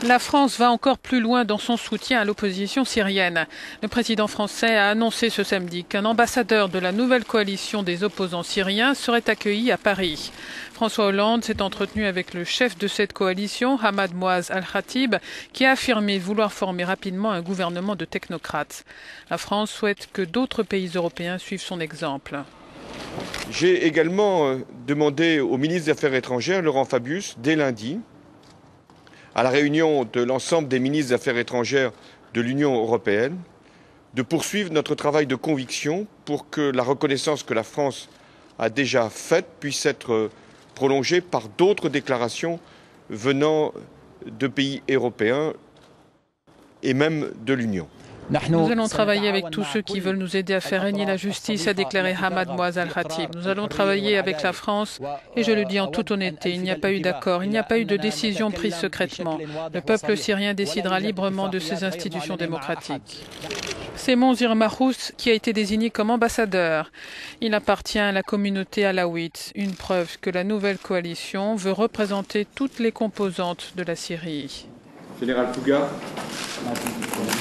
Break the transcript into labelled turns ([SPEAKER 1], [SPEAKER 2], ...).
[SPEAKER 1] La France va encore plus loin dans son soutien à l'opposition syrienne. Le président français a annoncé ce samedi qu'un ambassadeur de la nouvelle coalition des opposants syriens serait accueilli à Paris. François Hollande s'est entretenu avec le chef de cette coalition, Ahmad Moaz Al-Khatib, qui a affirmé vouloir former rapidement un gouvernement de technocrates. La France souhaite que d'autres pays européens suivent son exemple.
[SPEAKER 2] J'ai également demandé au ministre des Affaires étrangères, Laurent Fabius, dès lundi, à la réunion de l'ensemble des ministres des Affaires étrangères de l'Union européenne, de poursuivre notre travail de conviction pour que la reconnaissance que la France a déjà faite puisse être prolongée par d'autres déclarations venant de pays européens et même de l'Union.
[SPEAKER 1] Nous allons travailler avec tous ceux qui veulent nous aider à faire régner la justice, a déclaré Ahmad Moaz Al-Khatib. Nous allons travailler avec la France et je le dis en toute honnêteté, il n'y a pas eu d'accord, il n'y a pas eu de décision prise secrètement. Le peuple syrien décidera librement de ses institutions démocratiques. C'est Monzir Mahous qui a été désigné comme ambassadeur. Il appartient à la communauté alaouite, une preuve que la nouvelle coalition veut représenter toutes les composantes de la Syrie.
[SPEAKER 2] Général Fouga.